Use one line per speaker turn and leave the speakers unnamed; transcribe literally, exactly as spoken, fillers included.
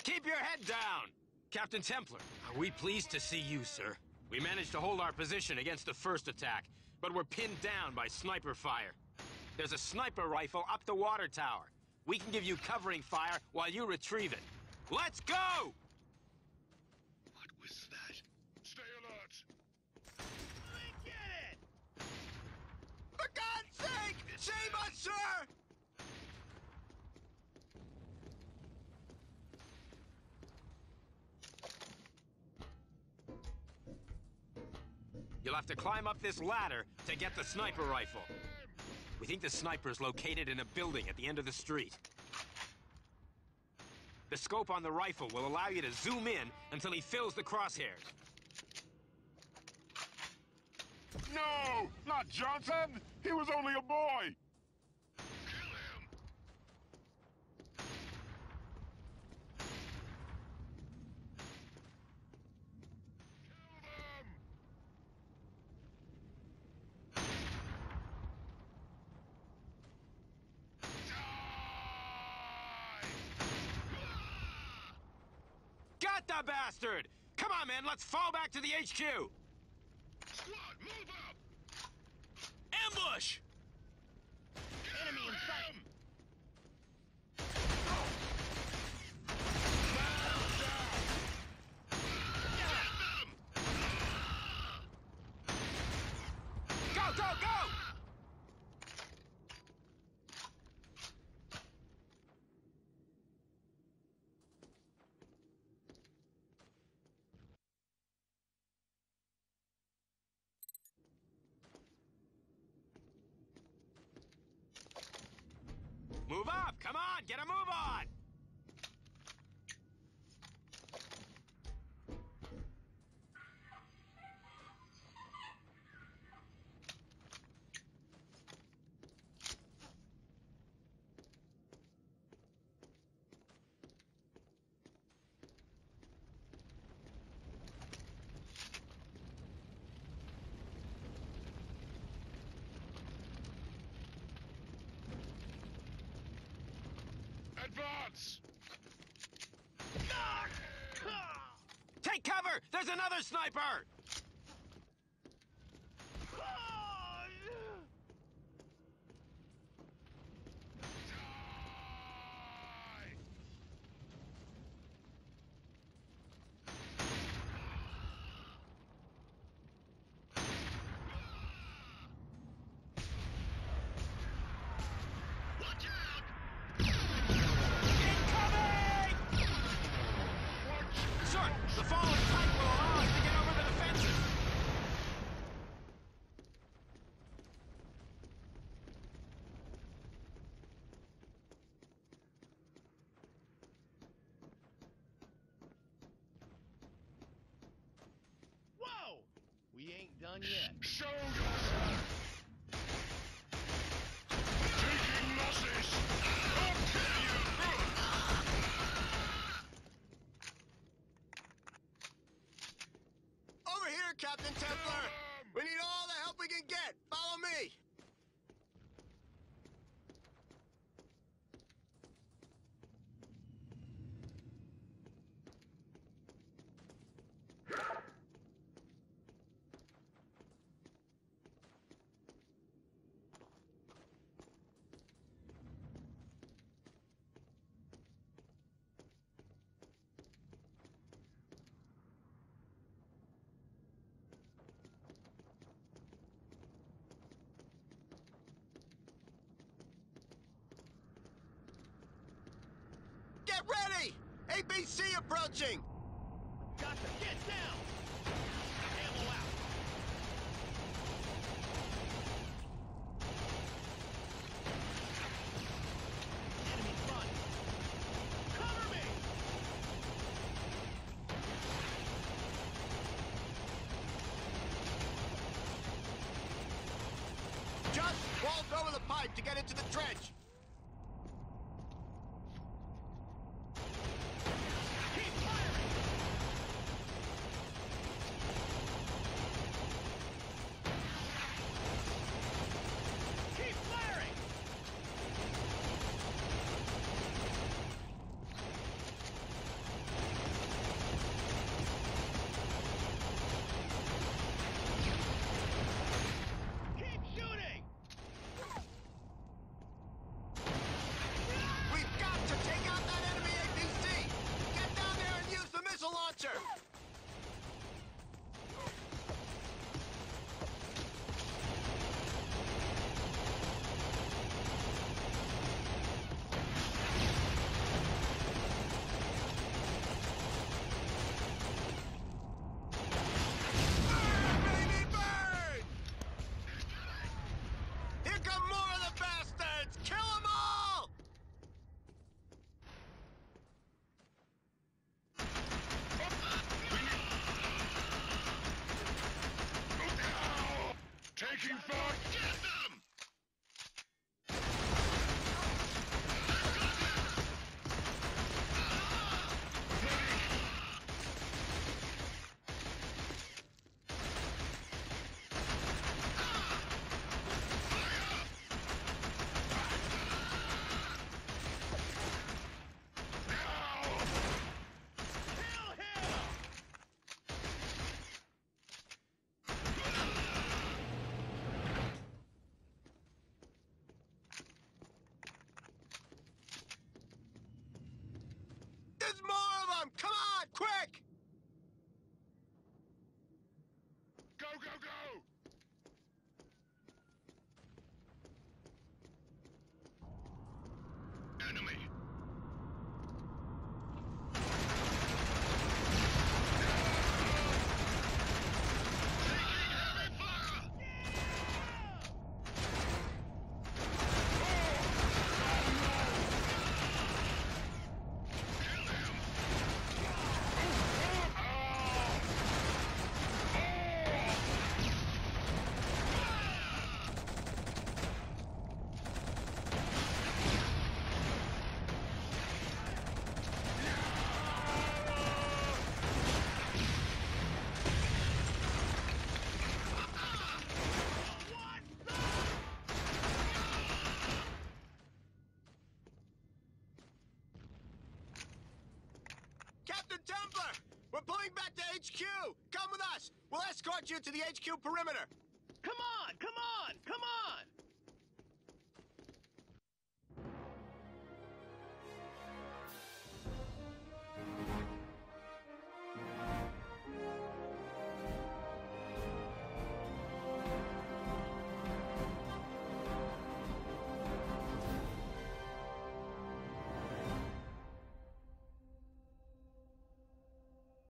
Keep your head down! Captain Templar, are we pleased to see you, sir? We managed to hold our position against the first attack, but we're pinned down by sniper fire. There's a sniper rifle up the water tower. We can give you covering fire while you retrieve it. Let's go!
What was that? Stay alert!
Get it!
For God's sake! Save us, sir!
You'll have to climb up this ladder to get the sniper rifle. We think the sniper's located in a building at the end of the street. The scope on the rifle will allow you to zoom in until he fills the crosshairs.
No! Not Johnson! He was only a boy! Kill him! Kill them! Die!
Got the bastard! Come on, man, let's fall back to the H Q!
Squad, move up!
Ambush!
Enemy in sight!
Go, go, go! Move up! Come on! Get a move on!
Advance!
Take cover! There's another sniper!
Die! Watch out!
Incoming! Sir, the fallen tank will allow us to get over the defenses!
Whoa! We ain't done yet.
Show yourself! Taking losses! I'll kill you!
Over here, Captain Templar! We need all the help we can get! Follow me! Get ready! A B C approaching!
Got to get down! Ammo out! Enemy front! Cover me!
Just walk over the pipe to get into the trench!
Keep firing! Keep firing!
Taking fire! Get them!
There's more of them! Come on, quick!
Go, go, go! Enemy.
Captain Templar! We're pulling back to H Q! Come with us! We'll escort you to the H Q perimeter!